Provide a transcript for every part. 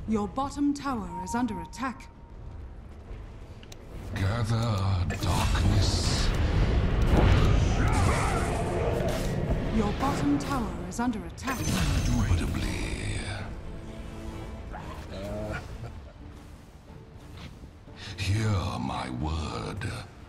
Your bottom tower is under attack. Gather darkness. Your bottom tower is under attack. Indubitably. Hear my word.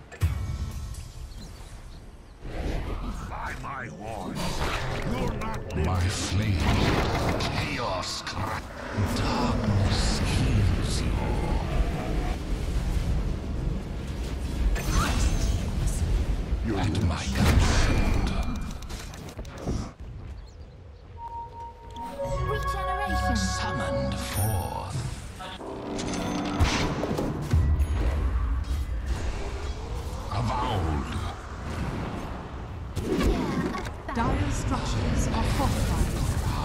By my horns, you're not My flame. Chaos. Darkness heals you. At my command. Regeneration. Summoned forth. Avowed. Dire structures are fortified.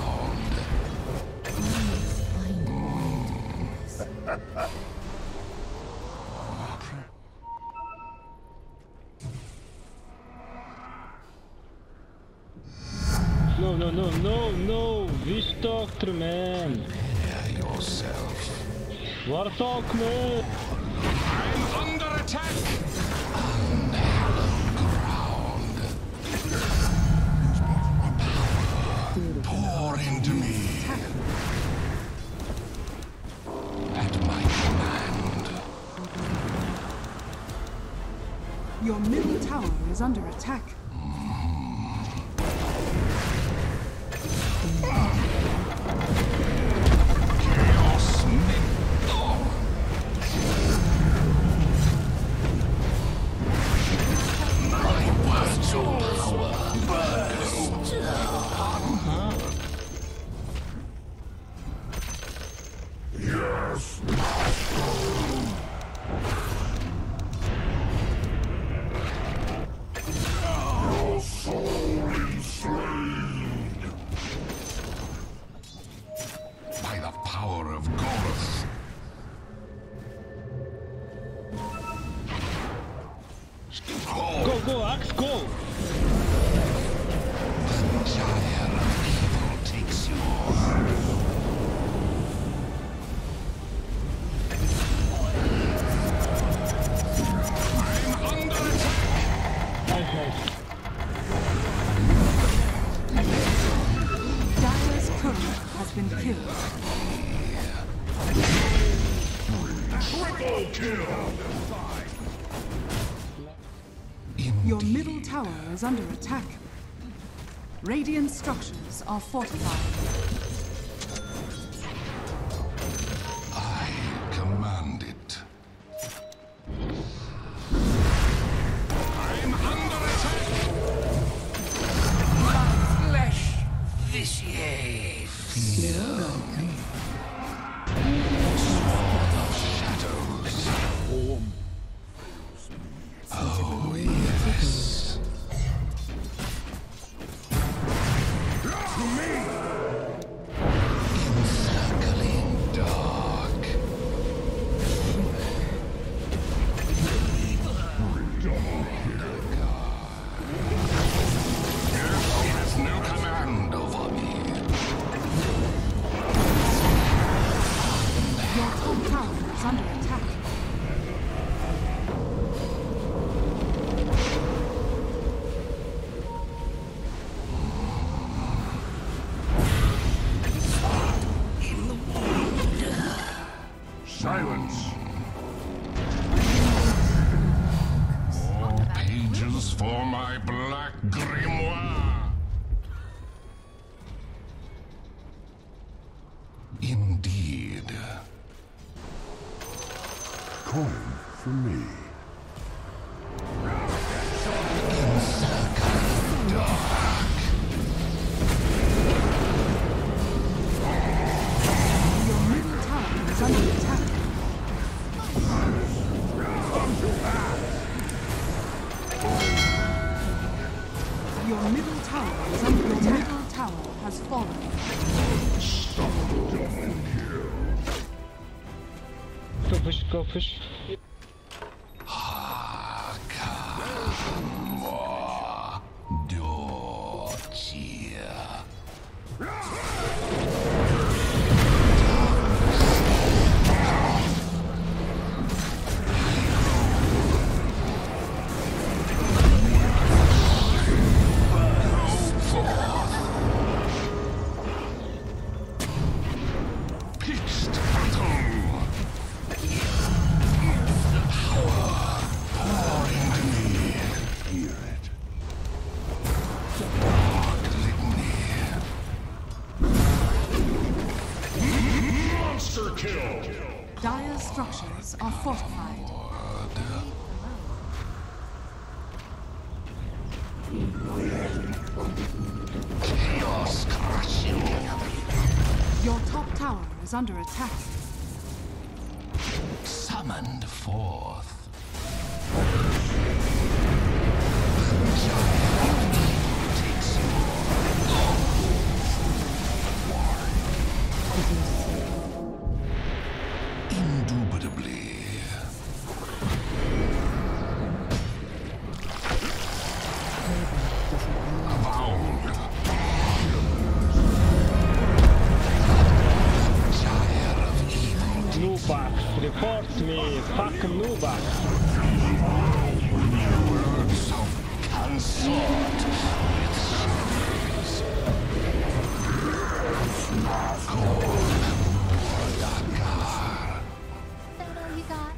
No, Wish Doctor, man. Prepare yourself. Warthog, man. I'm under attack. Unhallowed ground. Power. Pour into me. At my command. Your middle tower is under attack. Chaos mint. My words your power. Yes. Your soul enslaved. By the power of Gorth. Go, Axe, go. The gyre of evil takes you. I'm under attack. Nice. Dire's courier has been killed. Triple kill. Your middle tower is under attack. Radiant structures are fortified. I command it. I'm under attack. My flesh vitiates. Feel me. Sword of shadows. Oh, yes. Encircling dark. He has no command over me. Your top tower is under attack. Silence. More pages for my black grimoire. Indeed. Coin for me. Encircling dark. Your middle tower is under attack. Your middle tower is under attack. Your middle tower has fallen. Go push. More Dorchia. Darkness Pitched battle. Power pouring to me. Hear it. Dark litany. Monster kill! Dire's structures are fortified. Chaos crush you. Your top tower is under attack. Summoned forth. Takes you. Indubitably. Abound. Gyre of evil. Nubax, report me. Fuck Nubax. Words of consort with shadows. Is that all you got?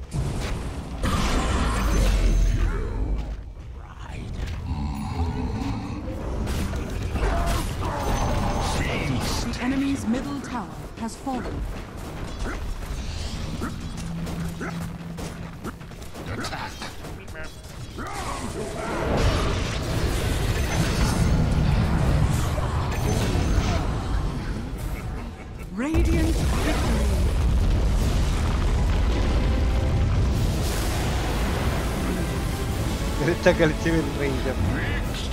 The enemy's middle tower has fallen. Attack. Radiant victory. Diretto che il Ranger.